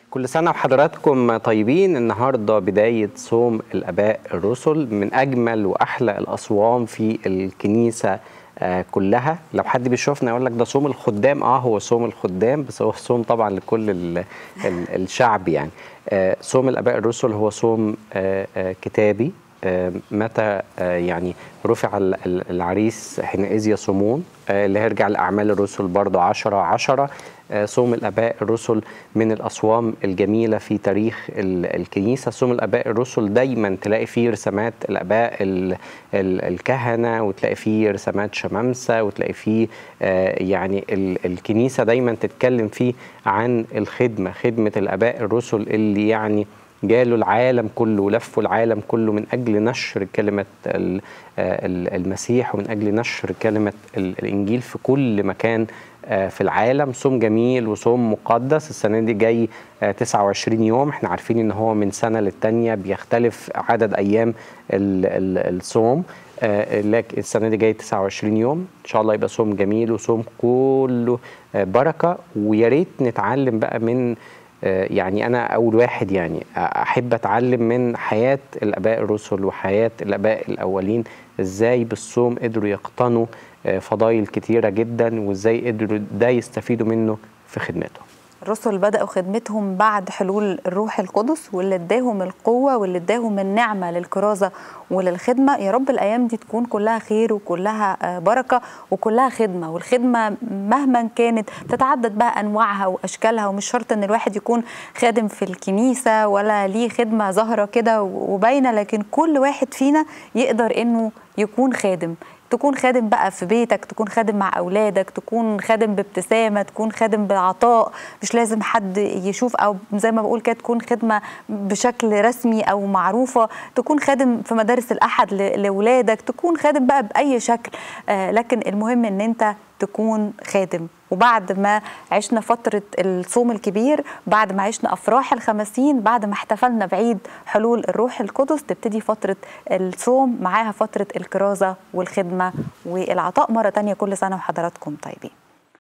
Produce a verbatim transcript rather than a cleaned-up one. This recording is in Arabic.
كل سنة وحضراتكم طيبين. النهاردة بداية صوم الآباء الرسل، من أجمل وأحلى الأصوام في الكنيسة آه كلها. لو حد بيشوفنا يقول لك ده صوم الخدام، اه هو صوم الخدام، بس هو صوم طبعا لكل ال ال الشعب يعني. آه صوم الآباء الرسل هو صوم آه آه كتابي. آه متى آه يعني رفع العريس حينئذ يصومون، آه اللي هيرجع لأعمال الرسل برضه عشرة عشرة. آه صوم الآباء الرسل من الأصوام الجميلة في تاريخ الكنيسة. صوم الآباء الرسل دايما تلاقي فيه رسمات الآباء ال ال الكهنة، وتلاقي فيه رسمات شمامسة، وتلاقي فيه آه يعني ال الكنيسة دايما تتكلم فيه عن الخدمة، خدمة الآباء الرسل اللي يعني جالوا العالم كله ولفوا العالم كله من أجل نشر كلمة المسيح، ومن أجل نشر كلمة الإنجيل في كل مكان في العالم. صوم جميل وصوم مقدس. السنة دي جاي تسعة وعشرين يوم. احنا عارفين ان هو من سنة للتانية بيختلف عدد أيام الصوم، لكن السنة دي جاي تسعة وعشرين يوم. إن شاء الله يبقى صوم جميل وصوم كله بركة. ويا ريت نتعلم بقى من يعني أنا أول واحد يعني أحب أتعلم من حياة الآباء الرسل وحياة الآباء الأولين، إزاي بالصوم قدروا يقتنوا فضائل كتيرة جدا، وإزاي قدروا ده يستفيدوا منه في خدمتهم. الرسل بدأوا خدمتهم بعد حلول الروح القدس، واللي اداهم القوة واللي اداهم النعمة للكرازة وللخدمة. يا رب الأيام دي تكون كلها خير وكلها بركة وكلها خدمة، والخدمة مهما كانت تتعدد بقى أنواعها وأشكالها، ومش شرط أن الواحد يكون خادم في الكنيسة ولا ليه خدمة ظاهرة كده وباينة، لكن كل واحد فينا يقدر أنه يكون خادم. تكون خادم بقى في بيتك، تكون خادم مع أولادك، تكون خادم بابتسامة، تكون خادم بالعطاء، مش لازم حد يشوف، أو زي ما بقول كده تكون خدمة بشكل رسمي أو معروفة، تكون خادم في مدارس الأحد لأولادك، تكون خادم بقى بأي شكل، آه لكن المهم أن أنت تكون خادم. وبعد ما عشنا فترة الصوم الكبير، بعد ما عشنا أفراح الخمسين، بعد ما احتفلنا بعيد حلول الروح القدس، تبتدي فترة الصوم معاها فترة الكرازة والخدمة والعطاء مرة تانية. كل سنة وحضراتكم طيبين.